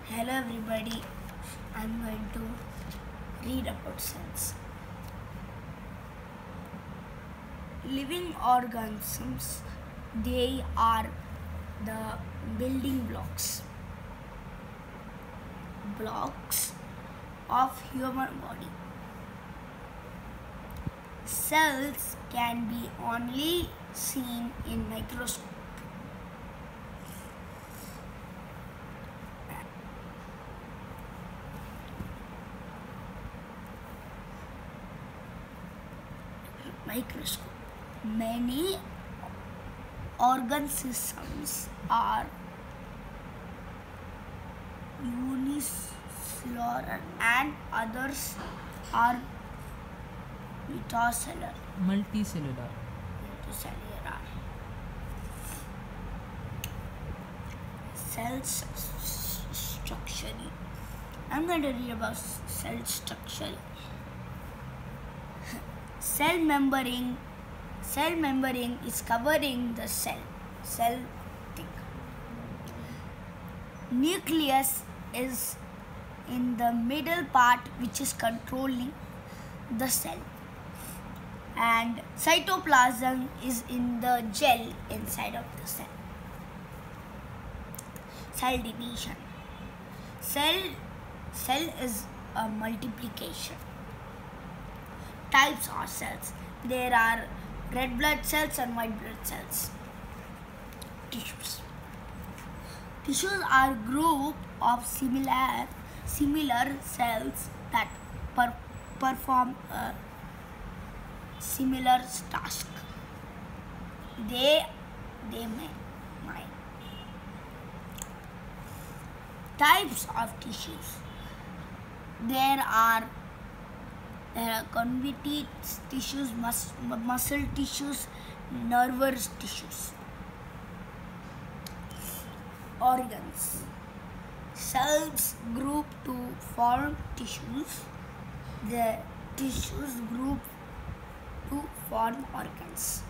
Hello everybody, I'm going to read about cells. Living organisms, they are the building blocks of human body. Cells can be only seen in microscope. Many organ systems are unicellular and others are multicellular. Cell structure. I'm going to read about cell structure. Cell membrane is covering the cell thing. Nucleus is in the middle part, which is controlling the cell, and cytoplasm is in the gel inside of the cell. Cell division. Cell is a multiplication. Types of cells. There are red blood cells and white blood cells. Tissues. Tissues are group of similar cells that perform a similar task. They may. Types of tissues. There are convoluted tissues, muscle tissues, nervous tissues. Organs. Cells group to form tissues. The tissues group to form organs.